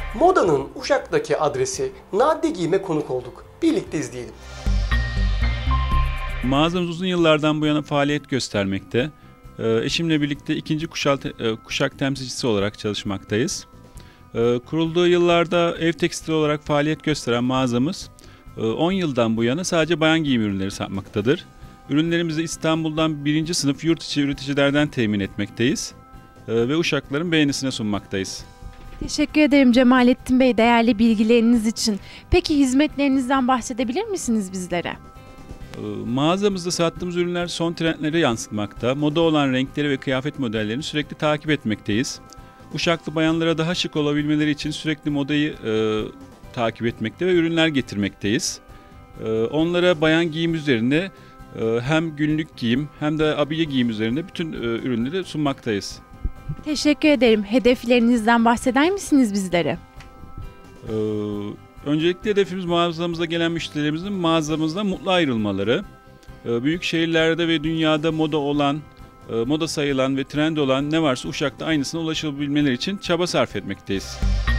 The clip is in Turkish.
Moda'nın Uşak'taki adresi Nadide Giyim'e konuk olduk. Birlikte izleyelim. Mağazamız uzun yıllardan bu yana faaliyet göstermekte. Eşimle birlikte ikinci kuşak temsilcisi olarak çalışmaktayız. Kurulduğu yıllarda ev tekstili olarak faaliyet gösteren mağazamız 10 yıldan bu yana sadece bayan giyim ürünleri satmaktadır. Ürünlerimizi İstanbul'dan 1. sınıf yurt içi üreticilerden temin etmekteyiz ve Uşaklıların beğenisine sunmaktayız. Teşekkür ederim Cemalettin Bey değerli bilgileriniz için. Peki hizmetlerinizden bahsedebilir misiniz bizlere? Mağazamızda sattığımız ürünler son trendleri yansıtmakta. Moda olan renkleri ve kıyafet modellerini sürekli takip etmekteyiz. Uşaklı bayanlara daha şık olabilmeleri için sürekli modayı takip etmekte ve ürünler getirmekteyiz. Onlara bayan giyim üzerine hem günlük giyim hem de abiye giyim üzerine bütün ürünleri sunmaktayız. Teşekkür ederim. Hedeflerinizden bahseder misiniz bizlere? Öncelikle hedefimiz mağazamıza gelen müşterilerimizin mağazamızdan mutlu ayrılmaları. Büyük şehirlerde ve dünyada moda olan, moda sayılan ve trend olan ne varsa Uşak'ta aynısına ulaşabilmeleri için çaba sarf etmekteyiz.